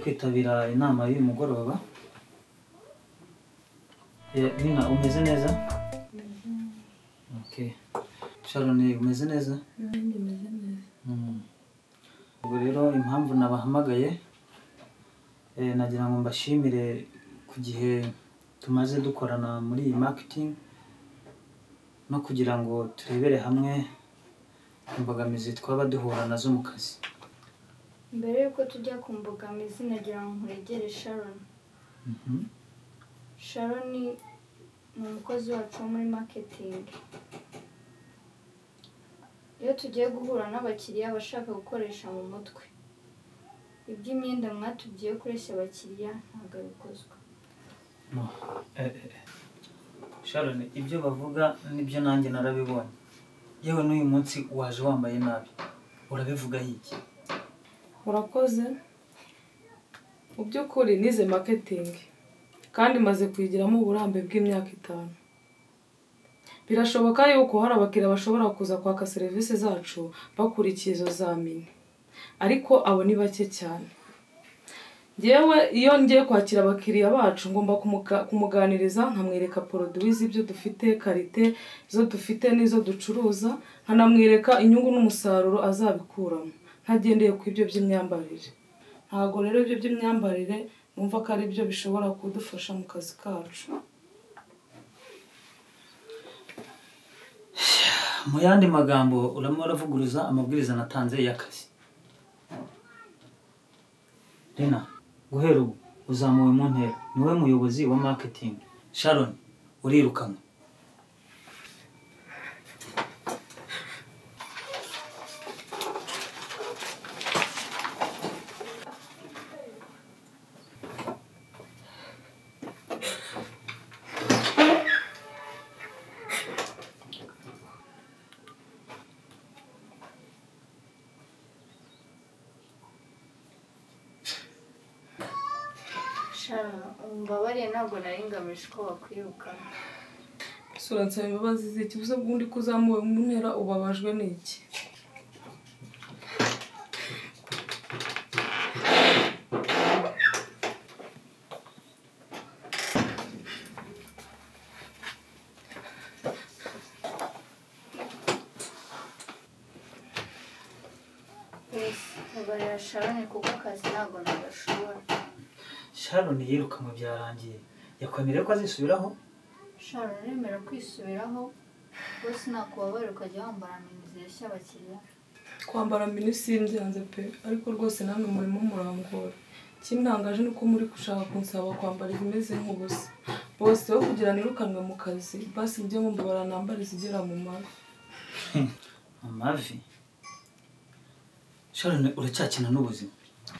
kwitabira inama y'uyu mugoroba. Nina, umeze neza? Okay. Sharon, umeze neza? Umeze neza. Ubwo rero impamvu nabahamagaye nagira ngo mbashimire ku gihe tumaze dukorana muri iyi marketing no kugira ngo turebere hamwe imbogamizi twaba duhura nazo mu kazi. Mbere yuko tujya ku mbogamizi nagira ngo nkuregere Sharon. Sharon ni umukozi wacu wo muri marketing. Iyo tugiye guhura n'abakiriya bashaka gukoresha mu mutwe, iby'imyenda mwatubwiye kureshya abakiriya ntabwo bikozwe. No. Sharon, ibyo bavuga nibyo nanjye narabibonye. Yewe n'uyu munsi waje wambaye nabi. Urabivuga iki? Urakoze. Mu by'ukuri nize marketing kandi maze kuyigiramo uburambe bw'imyaka 5. Birashoboka yuko hari abakiriya bashobora kuza kwaka serivisi zacu bakurikiye izo zamini, ariko abo ni bake cyane. Yewe iyo ngiye kwakira abakiriya bacu ngomba kumuganiriza nkamwereka produits ibyo dufite, karite zo dufite nizo ducuruza, nkanamwereka inyungu n'umusaruro azabikuramo ntagendeye ku ibyo by'imyambarire. Ntago rero ibyo by'imyambarire numva ko ari byo bishobora kudufasha mu kazi kacu. Mu yandi magambo uravuguruza amabwiriza natanze y'akazi. Rena, guhera ubu uzamuwe mu ntera, niwe muyobozi wa marketing. Sharon, urirukanwe. Mbabariye ntabwo nari ngamije ko bakwirukana. Sura nsaba imbabazi z'iki buze bwundi kuzamuwe mu ntera ubabajwe n'iki? Mbabariye Sharon kuko akazi ntabwo nagashobora. Sharon yirukanwe byarangiye. Yakwemereye ko azisubiraho? Sharon remera kwisubiraho. Bose nakubabarira ukajya wambara mini zireshya abakiriya. Kwambara mini simbyanze pe, ariko rwose namwe murimo murangora. Kintangaje nuko muri gushaka kunsaba kwambara ibimeze nk'ubusa. Bose wo kugira nirukanwe mu kazi, basi njye mumbara nambara izigera mu mavi. Mu mavi? Sharon, uracyakina n'ubuzima?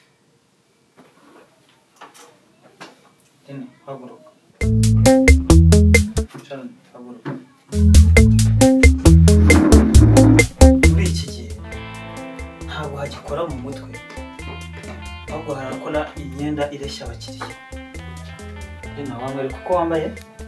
Tene, haguruka. Sharon, haguruka. Muri iki gihe ntabwo hagikora mu mutwe, ahubwo harakora imyenda ireshya abakiriya. Rena, wambare kuko wambaye?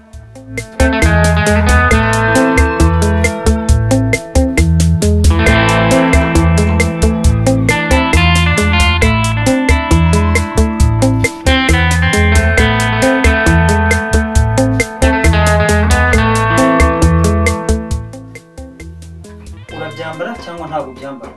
Urabyambara cyangwa ntabwo byambara?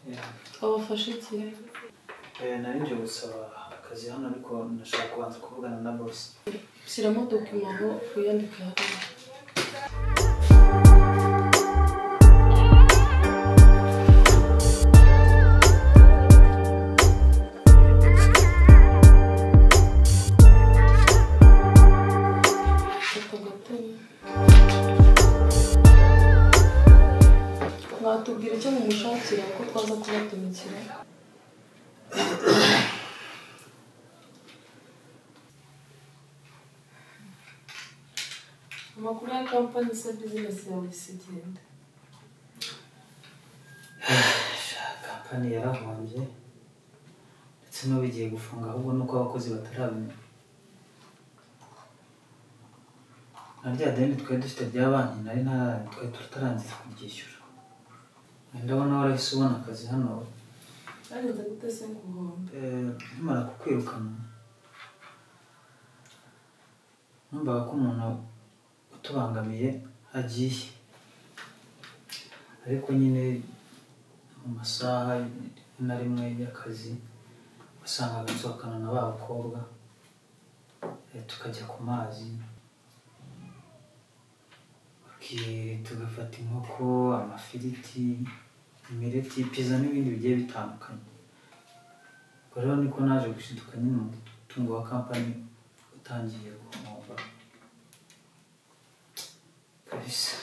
twabafashe iki? Nari nje gusaba akazi hano ariko ndashaka kubanza kuvugana na boss. Shyiramo dokima aho wiyandike hariya. Mwatubwira icyo mumushakira ko twaza kubatumikira. Amakuru ya kampani se bizinesi yawe isigenda? Kampani yarahombye ndetse n'ubu igiye gufunga ahubwo nuko abakozi batarabimenya. Na rya deni twari dufite rya banki twari tutarangiza kuryishyura. Ndabona warahise ubona akazi hano. Ariko gute se nguhombe? Nkimara kukwirukana numvaga ko umuntu utubangamiye agiye, ariko nyine mu masaha na rimwe y'akazi wasangaga nsohokana na ba bakobwa tukajya ku mazi tugafata inkoko, amafiriti, imireti, pizza n'ibindi bigiye bitandukanye. Rero niko naje gushiduka nyine umutungo wa kampani utangiye guhomba kabisa.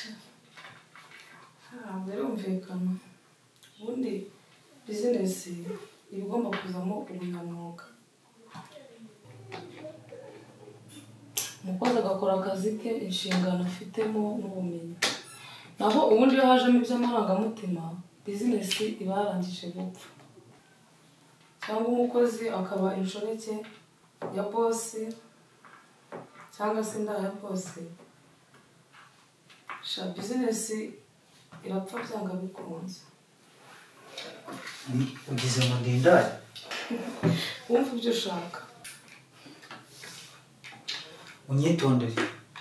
Birumvikana, ubundi bizinesi iba igomba kuzamo ubunyamwuga. Umukozi agakora akazi ke, inshingano afitemo n'ubumenyi. Naho ubundi iyo hajemo iby'amarangamutima, bizinesi iba yarangije gupfa. Cyangwa umukozi akaba inshoreke ya bosi cyangwa se inda ya bosi, bizinesi irapfa byanga bikunze. Ugize ngo ndindare? Wumva ibyo ushaka. Unyitondere.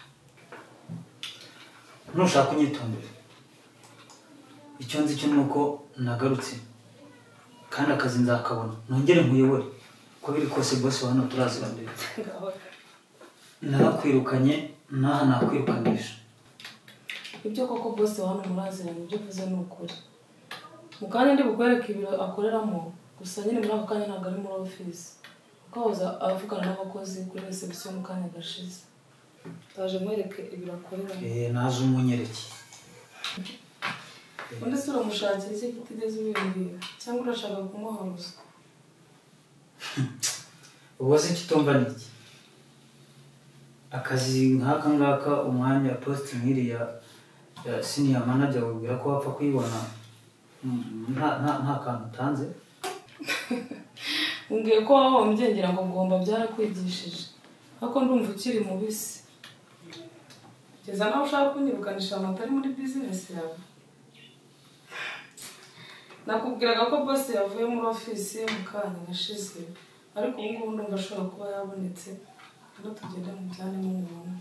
Nushaka unyitondere. Icyo nzi cyo nuko nagarutse kandi akazi nzakabona, nongere nkuyobore ko biri kose boss wa hano turazirandira. Narakwirukanye naha nakwirukanisha. Ibyo koko boss wa hano muraziranye, ibyo uvuze ni ukuri. Mu kanya ndi bukwereka ibiro akoreramo, gusa nyine muri ako kanya ntabwo ari muri office. Ukahoza avugana n'abakozi kuri reception mu kanya gashize. Taje mwereke ibiro akoreramo. Naje umunyereke. Undi se uramushakira iki kutigeze ubibwira cyangwa urashaka kumuha ruswa? Ubwo se kitumva niki? Akazi nk'aka ngaka umwanya post nk'iriya ya senior manager wabwira ko wapfa kuyibona nta kantu utanze? Umbwiye ko wahombye ngira ngo ngomba byarakwigishije, ariko ndumva ukiri mubisi. Kugeza nawe ushaka kunyirukanisha amatari muri bizinesi yawe. Nakubwiraga ko boss yavuye muri office mu kanya gashize, ariko ubu ngubu ndumva ashobora kuba yabonetse. Rero tugende mu byane n'umuntu.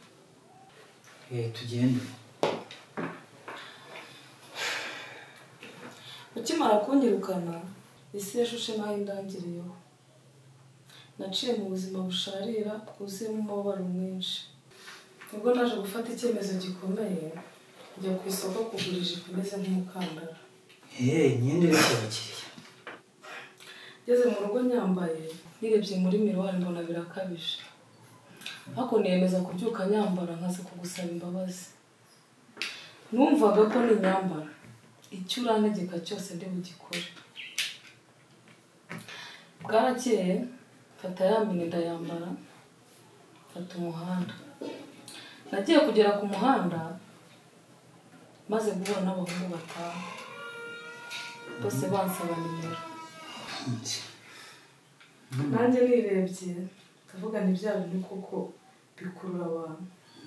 Tugende. Ukimara kunyirukana, isi yashushe naho indangiriyeho. Naciye mu buzima busharira bwuzuyemo umubabaro mwinshi. Ubwo naje gufata icyemezo gikomeye, njya ku isoko kugura ijipo imeze nk'umukandara. Imyenda y'abakiriya. Ngeze mu rugo nyambaye, nirebye muri miruwari mbona birakabije. Ariko niyemeza kubyuka nyambara nkaza kugusaba imbabazi. Numvaga ko ninyambara icyo urantegeka cyose ndi bugikore. Bwarakeye mfata ya mini ndayambara, mfata umuhanda. Nagiye kugera ku muhanda maze guhura n'abahungu batanu, bose bansaba nimero. Nanjye nirebye ndavuga ni bya bintu koko bikurura abantu.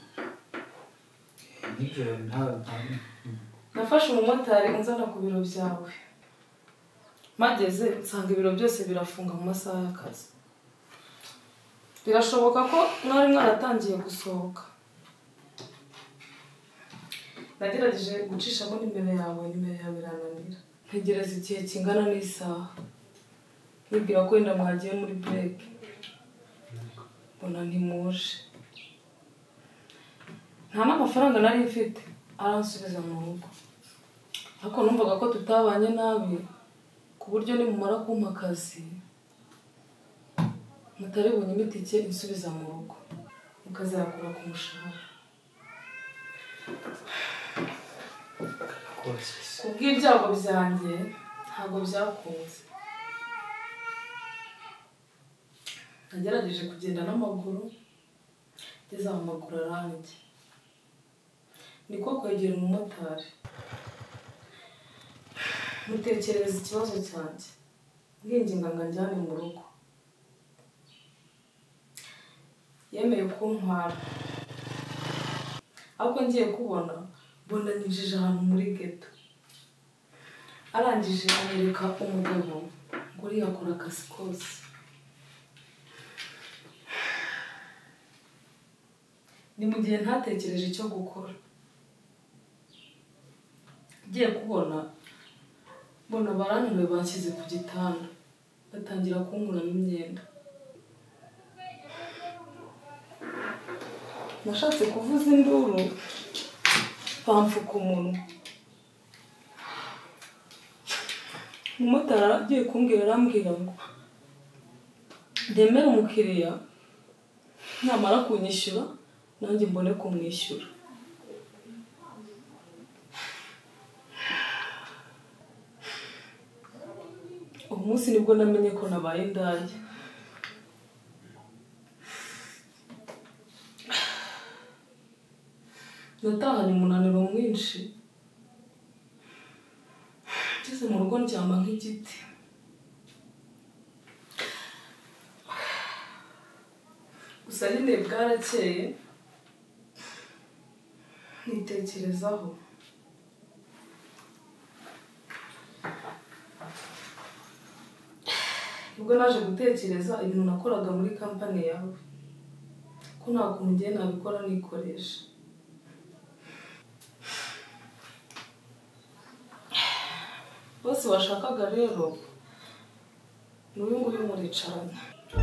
Nafashe umumotari unzana ku biro byawe. Mageze nsanga ibiro byose birafunga mu masaha y'akazi. Birashoboka ko mwari mwaratangiye gusohoka. Nagerageje gucishamo nimero yawe irananira. ntegereza igihe kingana n'isaha nibwira ko wenda mwagiye muri break mbona ntimuje nta n'amafaranga nari mfite aransubiza mu rugo ariko numvaga ko tutabanye nabi ku buryo nimumara kumpa akazi mutari bunyime itike insubiza mu rugo mukazakura ku mushahara kubw'ibyago byanjye ntabwo byakunze nagerageje kugenda n'amaguru ngeze aho amaguru aranjye niko kwegera umumotari mutekereza ikibazo cyanjye nginginga ngo anjyane mu rugo yemeye kuntwara ariko ngiye kubona mbona ninjije ahantu muri ghetto arangije anyereka umugabo ngo uriya akora akazi kose ni mu gihe ntatekereje icyo gukora ngiye kubona mbona barananiwe banshyize ku gitanda batangira kunkuramo imyenda nashatse kuvuza induru bamfuka umunwa umumotari agiye kumbwira arambwira ngo ndemere umukiriya namara kunyishyura nanjye mbone kumwishyura uwo munsi nibwo namenye ko nabaye indaya natahanye umunaniro mwinshi ngeze mu rugo ndyama nk'igiti gusa nyine bwarakeye nitekerezaho ubwo naje gutekereza ibintu nakoraga muri kampani yawe ko nta kuntu ngiye nabikora nikoresha bose washakaga rero n'uyu nguyu muricaranye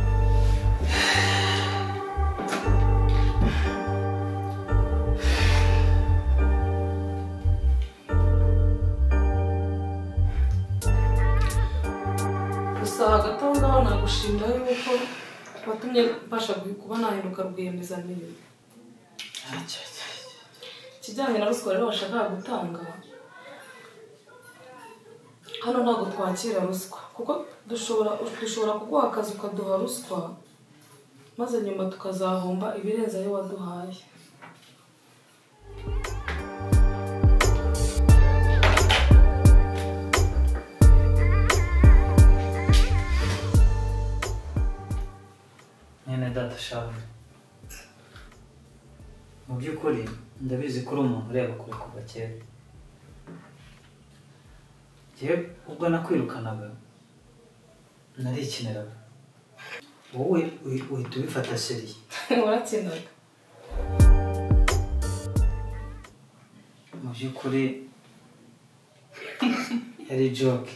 gusa hagati aho ngaho nagushimira yuko watumye mbasha kuba nahinduka rwiyemezamirimo ikijyanye na ruswa rero washakaga gutanga hano ntabwo twakira ruswa kuko dushobora kuguha akazi ukaduha ruswa maze nyuma tukazahomba ibirenze ayo waduhaye mwene data shawe mu by'ukuri ndabizi ko uri umuntu ureba kure kuva kera ubwo nakwirukanaga narikiniraga wowe uhita ubifata seriye warakinaga mu by'ukuri yari joke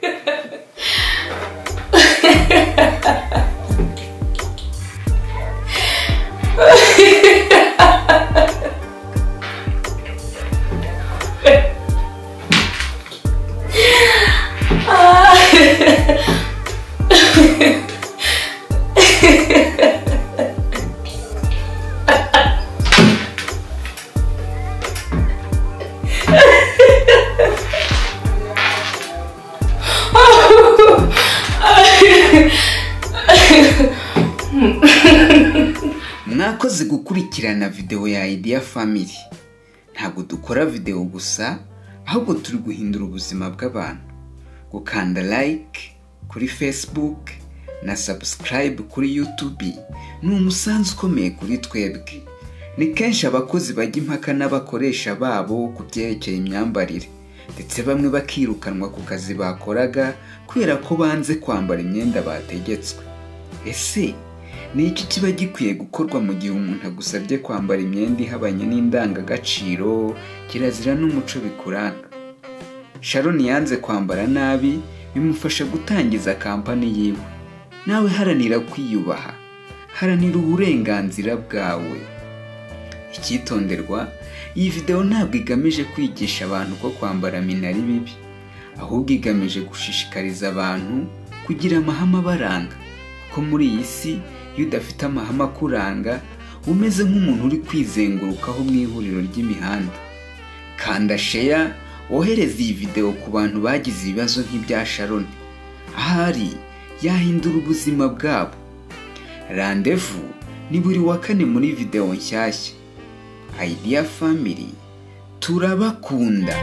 mwakoze gukurikirana video ya Idea Family. Ntabwo dukora video gusa ahubwo turi guhindura ubuzima bw'abantu. Gukanda like kuri Facebook na subscribe kuri YouTube ni umusanzu ukomeye kuri twebwe. Ni kenshi abakozi bajya impaka n'abakoresha babo ku byerekeye imyambarire ndetse bamwe bakirukanwa ku kazi bakoraga kubera ko banze kwambara imyenda bategetswe. Ese ni iki kiba gikwiye gukorwa mu gihe umuntu agusabye kwambara imyenda ihabanye n'indangagaciro, kirazira n'umuco bikuranga? Sharon yanze kwambara nabi bimufasha gutangiza kampani yiwe. Nawe haranira kwiyubaha, haranira uburenganzira bwawe. Icyitonderwa, iyi video ntabwo igamije kwigisha abantu ko kwambara mini ari bibi, ahubwo igamije gushishikariza abantu kugira amahame abaranga, kuko muri iyi si iyo udafite amahame akuranga umeze nk'umuntu uri kwizengurukaho mu ihuriro ry'imihanda. Kanda share wohereza iyi video ku bantu bagize ibibazo nk'ibya Sharon, ahari yahindura ubuzima bwabo. Rendezvous ni buri wa kane muri video nshyashya. Idea Family, turabakunda.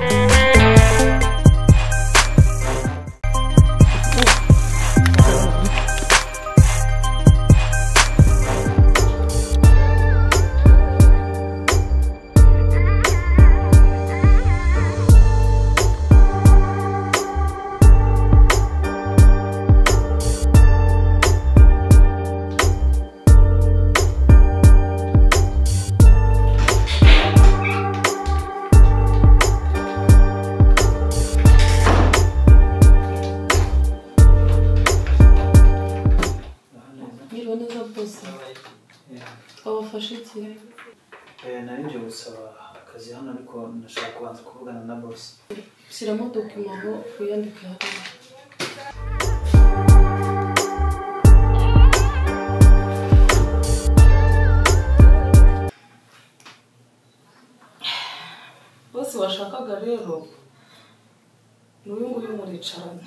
Twabafashe iki? Nari nje gusaba akazi hano ariko ndashaka kubanza kuvugana na boss. Shyiramo document aho uyandike hano. Bose washakaga rero n'uyu nguyu muricarana.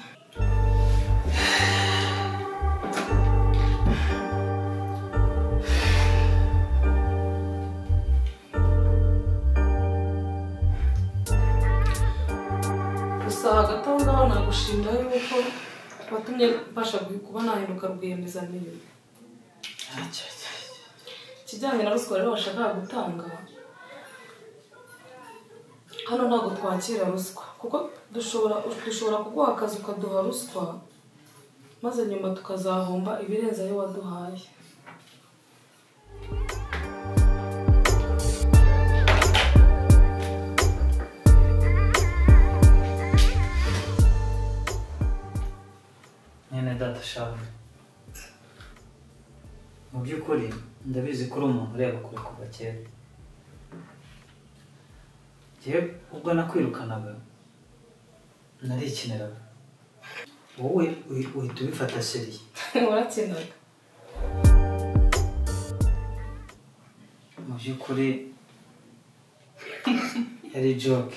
Hagati aho ngaho nagushimira yuko watumye mbasha kuba nahinduka rwiyemezamirimo. Ikijyanye na ruswa rero washakaga gutanga, hano ntabwo twakira ruswa, kuko dushobora kuguha akazi ukaduha ruswa maze nyuma tukazahomba ibirenze ayo waduhaye. Data mu by'ukuri ndabizi ko uri umuntu ureba kure kuva kera. Njyewe ubwo nakwirukanaga narikiniraga, wowe uhita ubifata seriye. Warakinaga? Mu by'ukuri yari joke.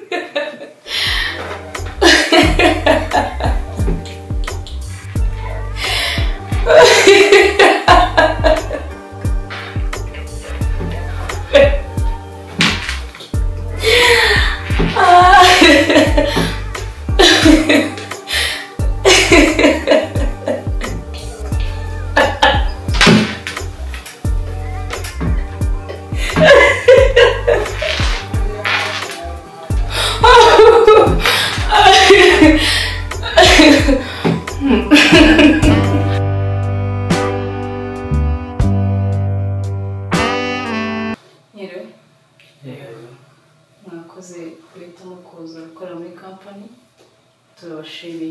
Mwakoze guhitamo kuza gukora muri kampani, turabashimiye.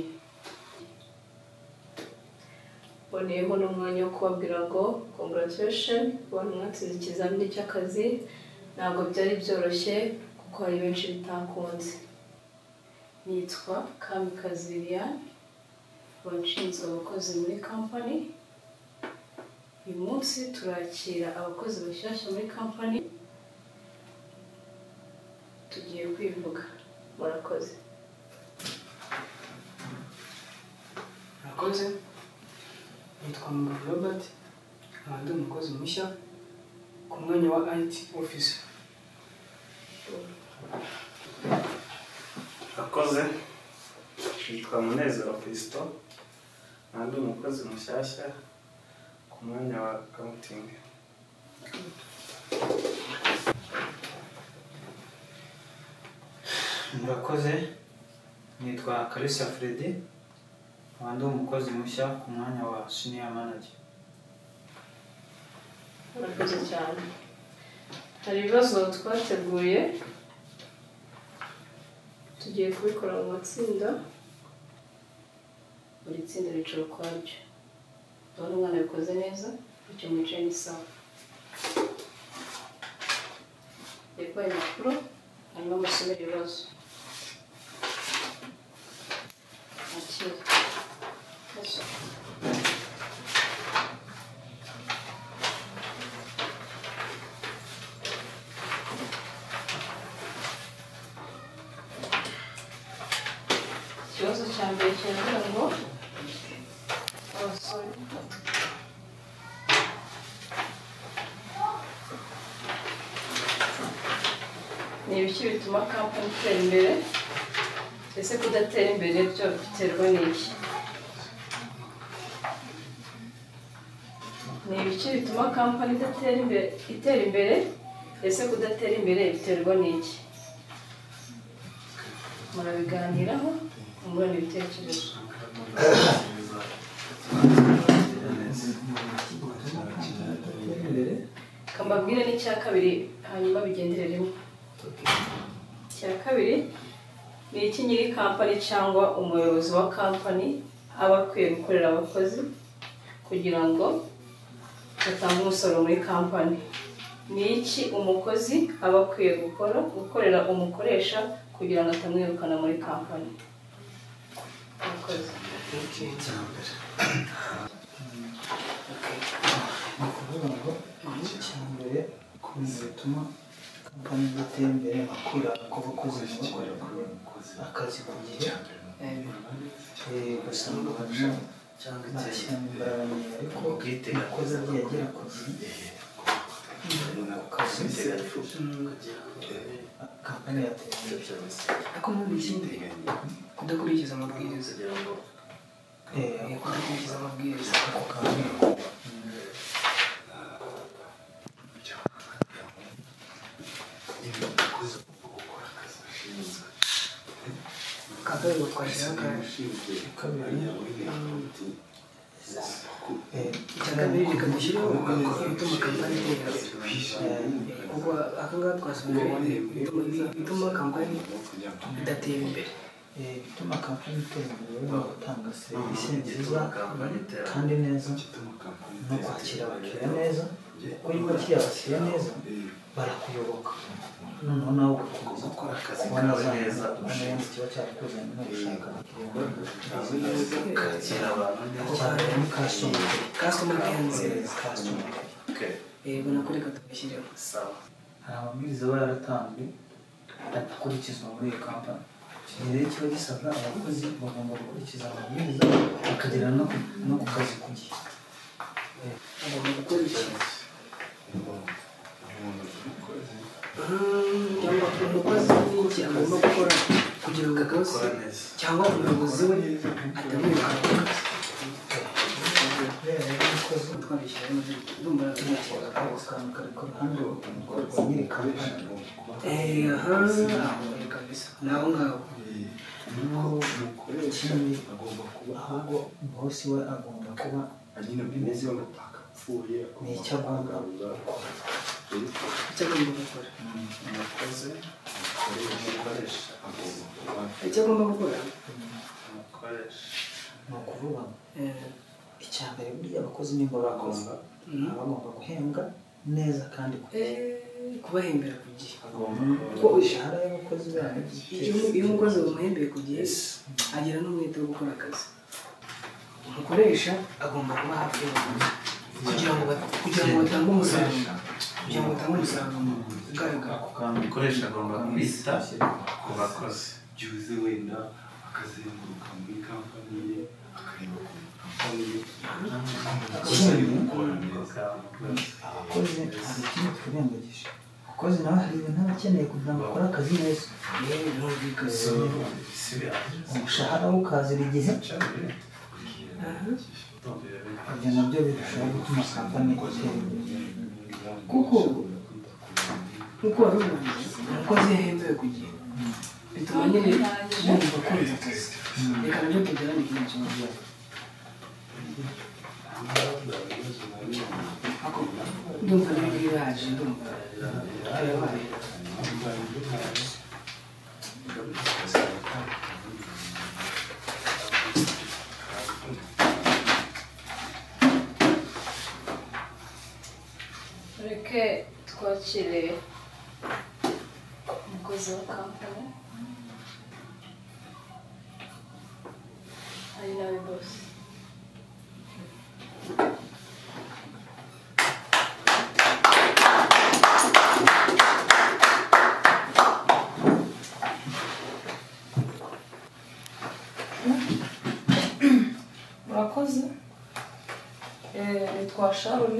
Boneyeho n'umwanya wo kubabwira ngo congratulations kubona mwatsinze ikizamini cy'akazi. Ntabwo byari byoroshye kuko hari benshi bitakunze. Nitwa Kamikazi Liliane, nshinzwe abakozi muri kampani. Uyu munsi turakira abakozi bashyashya muri kampani. Tugiye kwivuga. Murakoze. Murakoze. Nitwa Mugabo Robert, ndi umukozi mushya ku mwanya wa IT officer. Murakoze. Nitwa Munezero Fiston, ndi umukozi mushyashya ku mwanya wa accounting. Murakoze. Nitwa Kalisa Freddy, ndi umukozi mushya ku mwanya wa senior manager. Murakoze cyane. Hari ibibazo twateguye tugiye kubikora mu matsinda, buri tsinda ricara ukwaryo. Urabona umwana abikoze neza, bityo mwicaye ni sawa. Yakubaye impapuro hanyuma amusomera ibibazo. Akira. Ikibazo cya mbere kiravuga ngo ni ibiki bituma kampani itera imbere, ese kudatera imbere byo biterwa n'iki? Ni ibiki bituma kampani itera imbere, ese kudatera imbere biterwa n'iki? Murabiganiraho mungurana ibitekerezo. Kambabwire n'icya kabiri hanyuma bigendere rimwe. Icya kabiri ni iki nyiri kampani cyangwa umuyobozi wa kampani aba akwiye gukorera abakozi kugira ngo batange umusoro muri kampani. Ni iki umukozi aba akwiye gukorera umukoresha kugira ngo atamwirukana muri kampani? Umukozi. Ni ukuvuga ngo icya mbere ku bintu bituma kampani idatera imbere akwira ku bakozi bakorera akazi ku gihe, ugasanga abantu bashyiramo imbaraga nkeya, ariko umukozi agiye agera ku gihe ku kazi kampani yatera imbere. ariko muri ikindi kudakurikiza amabwiriza, kudakurikiza amabwiriza ako kantu kabiri twashyiraho kabiri icya kabiri reka dushyireho ibituma kampani itera imbere, kuko aka ngaka twasubiye ibituma kampani idatera imbere. bituma kampani itera imbere no gutanga serivisi nziza kandi neza no kwakira abakiriya neza, kuko iyo wakiriye abakiriya neza barakuyoboka, noneho nawe ugakomeza kubona neza n'ibindi kiba cyakuzanye no gushaka abakiriya cyane ni customer care. Yego nako reka tubishyireho. Hari amabwiriza aba yaratanzwe adakurikizwa muri iyo kampani. Iki rero kiba gisabwa abakozi bagomba gukurikiza amabwiriza bakagera no ku kazi ku gihe. Agomba gukora iki? Cyangwa umukozi n'iki agomba gukora kugira ngo akazi cyangwa umuyobozi we atamwirukana ku kazi. Kubera rero umukozi Twabishyiraho ndumva ako kantu kari ku ruhande rwa nyiri kampani. kabisa naho ngaho. Ikindi ahubwo bosi we agomba kuba bimeze ni icyo agomba gukora. Icyo agomba gukora. umukozi umukoresha Icyo agomba gukora. umukoresha Ni ukuvuga icya mbere burya abakozi nimba bakoze baba bagomba guhembwa neza kandi ku gihe. Kubahembera ku gihe. Kuko imishahara y'abakozi babo Iyo umukozi bamuhembeye ku gihe agira n'umwete wo gukora akazi. Umukoresha agomba kuba hafi y'abakozi kugira ngo batange umusaruro, ugaragara. ako kantu umukoresha agomba kwita ku bakozi. byuze wenda akazenguruka muri kampani ye akareba ku kampani ye abakozi hari ikindi twirengagije. Abakozi nawe hari ibintu aba akeneye kugira ngo akore akazi neza. Umushahara we ukazira igihe, ibyo nabyo birushaho gutuma kampani itera imbere. Kuko nk'uko wari ubivuze umukozi yahembewe ku gihe bituma nyine yumva akunze akazi. Reka nabyo tugerane ikintu kimwe. Ndumva nawe biraje, ndumva birabaye. wakire umukozi wa kampani ari nawe bosi. murakoze. Nitwa Sharon,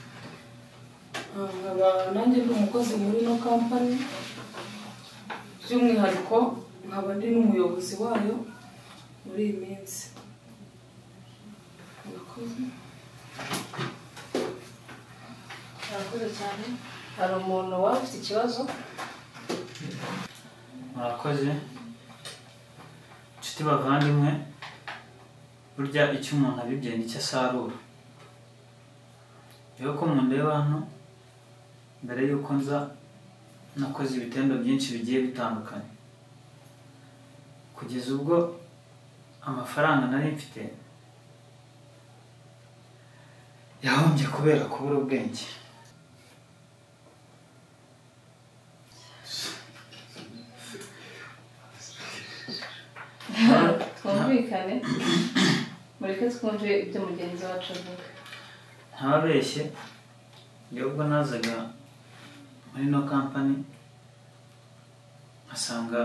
nkaba nanjye ndi umukozi muri ino kampani, by'umwihariko nkaba ndi n'umuyobozi wayo muri iyi minsi. Murakoze cyane. Hari umuntu waba ufite ikibazo? Murakoze inshuti bavandimwe, burya icyo umuntu abibye nicyo asarura. Rero ko mundeba hano, mbere y'uko nza nakoze ibitendo byinshi bigiye bitandukanye, kugeza ubwo amafaranga nari mfite yahombye kubera kubura ubwenge. Twumvikane, mureke twumve ibyo mugenzi wacu avuga. Ntababeshye, njye ubwo nazaga muri ino kampani nkasanga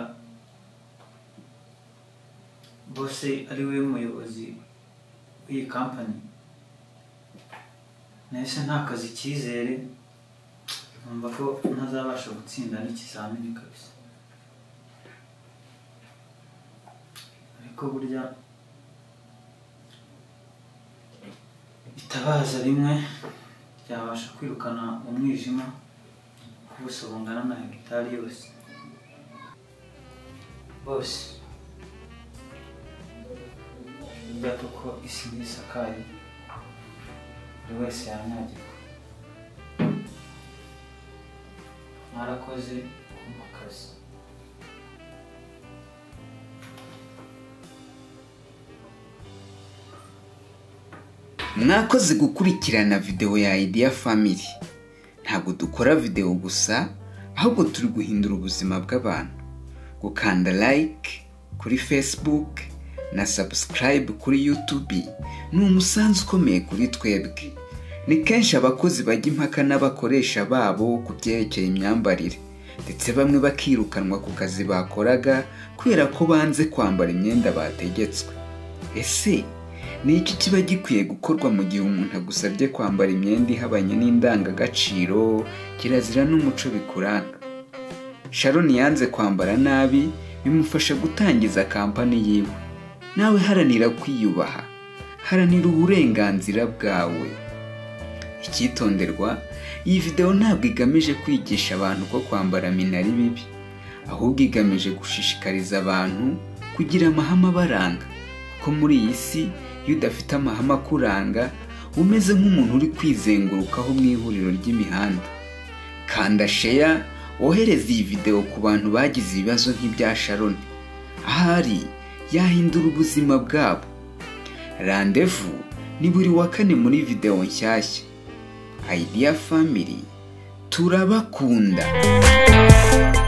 bose ari we muyobozi w'iyi kampani, nahise ntakaza icyizere, numva ko ntazabasha gutsinda n'ikizamini kabisa. Ariko burya itabaza rimwe ryabasha kwirukana umwijima ku buso bungana na hegitari yose. Bose burya kuko isi ntisakaye, buri wese yanyagirwa. Mwarakoze kumpa akazi. Mwakoze gukurikirana video ya Idea Family. Ntabwo dukora video gusa, ahubwo turi guhindura ubuzima bw'abantu. Gukanda like kuri Facebook na subscribe kuri YouTube ni umusanzu ukomeye kuri twebwe. Ni kenshi abakozi bajya impaka n'abakoresha babo ku byerekeye imyambarire, ndetse bamwe bakirukanwa ku kazi bakoraga kubera ko banze kwambara imyenda bategetswe. Ese ni iki kiba gikwiye gukorwa mu gihe umuntu agusabye kwambara imyenda ihabanye n'indangagaciro, kirazira n'umuco bikuranga? Sharon yanze kwambara nabi, bimufasha gutangiza kampani yiwe. Nawe haranira kwiyubaha, haranira uburenganzira bwawe. Icyitonderwa, iyi video ntabwo igamije kwigisha abantu ko kwambara mina ari bibi, ahubwo igamije gushishikariza abantu kugira amahame abaranga, kuko muri iyi si iyo udafite amahame akuranga umeze nk'umuntu uri kwizengurukaho mu ihuriro ry'imihanda. Kanda share, wohereze iyi video ku bantu bagize ibibazo nk'ibya Sharon, ahari yahindura ubuzima bwabo. Rendezvous ni buri wa kane muri video nshyashya. Idea Family, turabakunda.